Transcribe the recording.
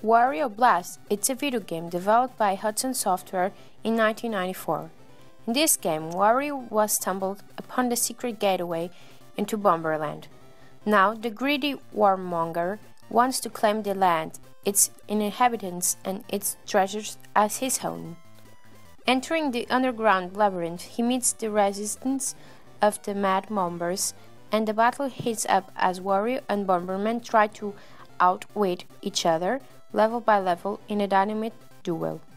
Wario Blast, it's a video game developed by Hudson Software in 1994. In this game, Wario was stumbled upon the secret gateway into Bomberland. Now, the greedy warmonger wants to claim the land, its inhabitants and its treasures as his own. Entering the underground labyrinth, he meets the resistance of the Mad Bombers, and the battle heats up as Wario and Bomberman try to outwit each other level by level in a dynamite duel.